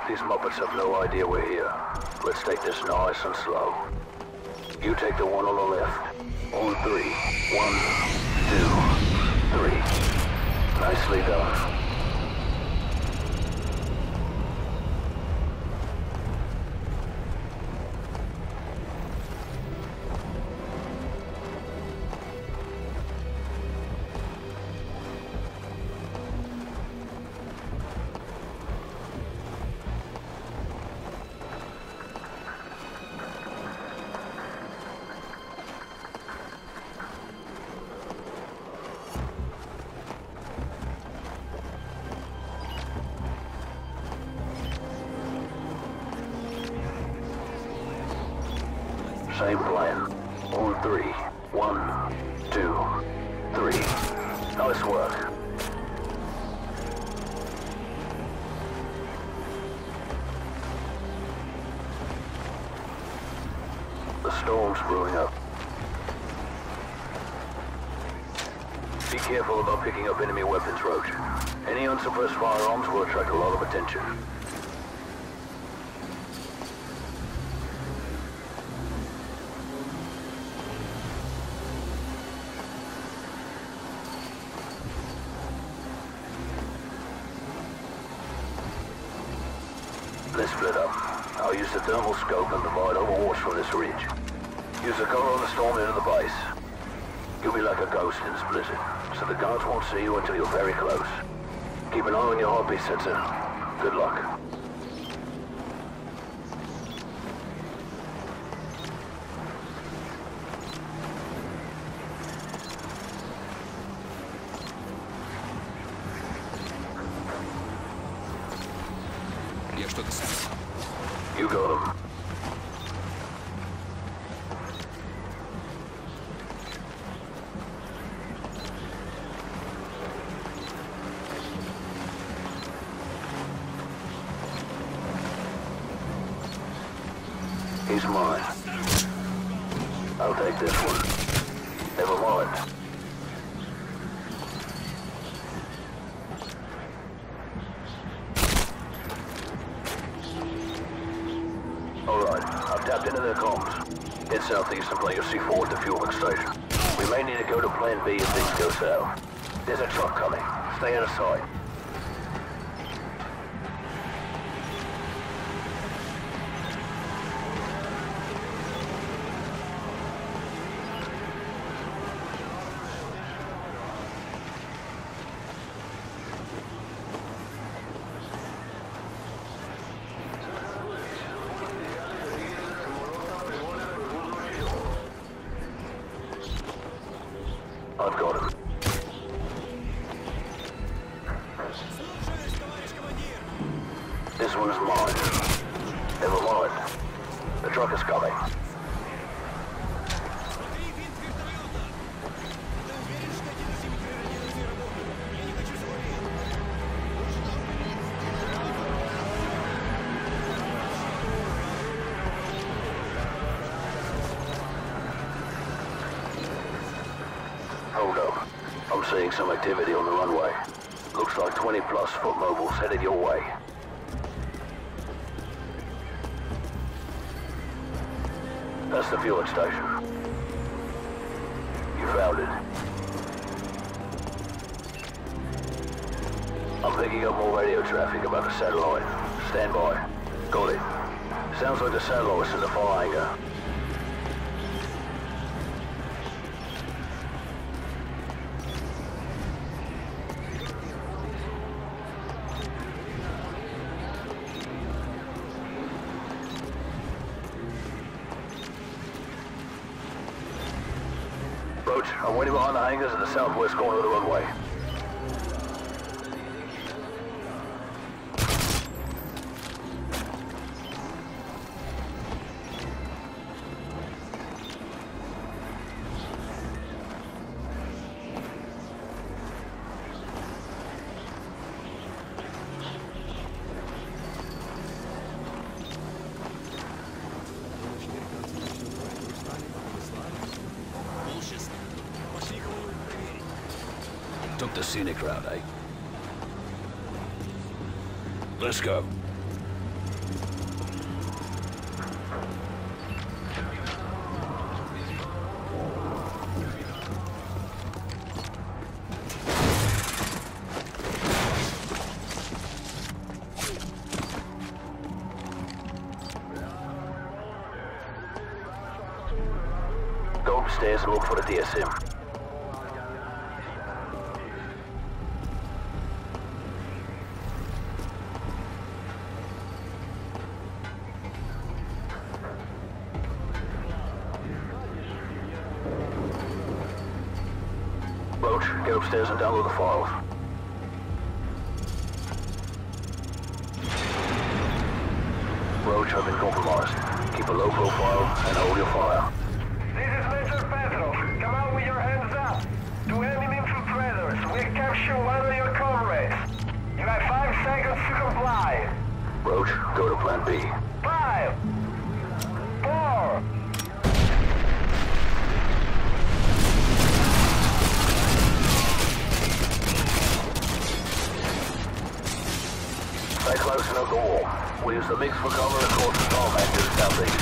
These Muppets have no idea we're here. Let's take this nice and slow. You take the one on the left. On three. 1, 2, 3. Nicely done. Same plan. On 3. 1, 2, 3. Nice work. The storm's brewing up. Be careful about picking up enemy weapons, Roach. Any unsuppressed firearms will attract a lot of attention. Let's split up. I'll use the thermal scope and provide overwatch from this ridge. Use the cover on the storm into the base. You'll be like a ghost in this blizzard, so the guards won't see you until you're very close. Keep an eye on your heartbeat sensor. Good luck. You got him. He's mine. I'll take this one. Never mind. Alright, I've tapped into their comms. Head southeast and play your C4 at the fueling station. We may need to go to Plan B if things go south. There's a truck coming. Stay out of sight. I've got him. This one is mine. Never mind. The truck is coming. Hold up. I'm seeing some activity on the runway. Looks like 20+ foot mobiles headed your way. That's the fueling station. You found it. I'm picking up more radio traffic about the satellite. Stand by. Got it. Sounds like the satellite's in the fire hangar. Roach, I'm waiting behind the hangars in the southwest corner of the runway. Took the scenic route, eh? Let's go. stairs and look for the DSM. Roach, get upstairs and download the files. Roach, I've been compromised. Keep a low profile and hold your fire. This is Major Petrov. Come out with your hands up. To enemy infiltrators, we capture one of your comrades. You have 5 seconds to comply. Roach, go to plan B. 5, 4, Stay close and up the wall. We'll use the mix for cover across the tarmac to the southeast.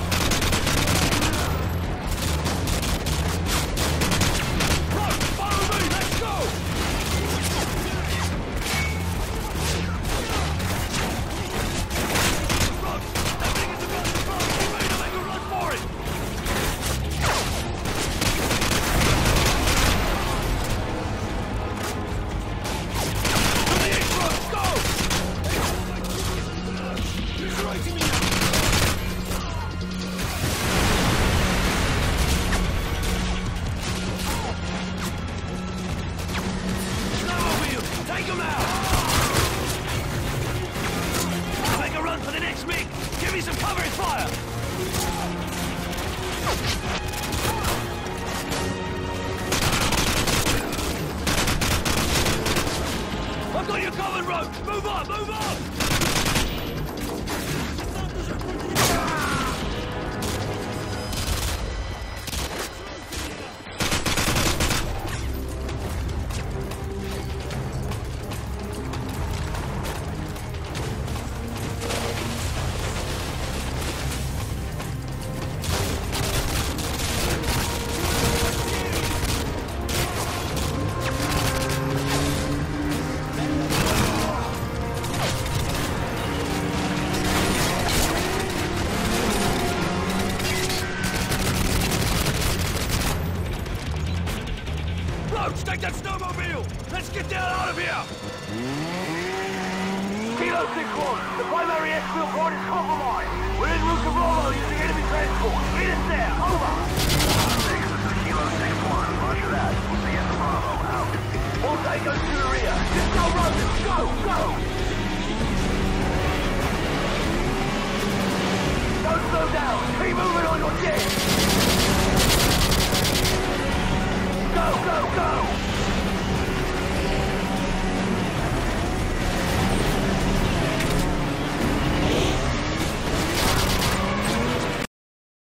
Follow me, let's go! Run! That thing is about to cross! Get ready to make a run for it! To the H road, go! He's racing me now! Snowmobile! Take him out! I'll make a run for the next MiG! Give me some cover and fire! I've got you covered, Roach! Move on, move on! Roach, take that snowmobile! Let's get down out of here! Kilo 6-1, the primary exfil point is compromised. We're en route to Bravo using enemy transport. Meet us there, over! 6, this is Kilo 6-1, roger that. We'll see you at the Bravo, out. All Tango's to the rear. Just go, Roach, go, go! Don't slow down, keep moving on your jet!